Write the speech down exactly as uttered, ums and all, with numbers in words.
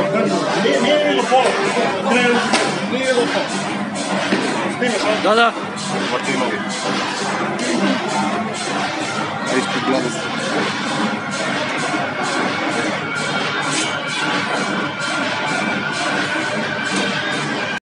Nije do pola. Nije do pola. Snimeš, a? Da, da. Martinović. A ispred glave